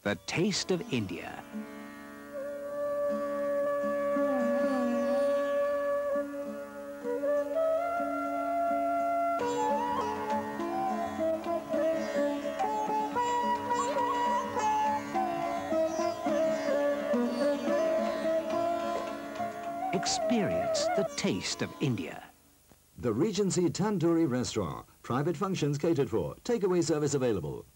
The taste of India. Experience the taste of India. The Regency Tandoori restaurant. Private functions catered for. Takeaway service available.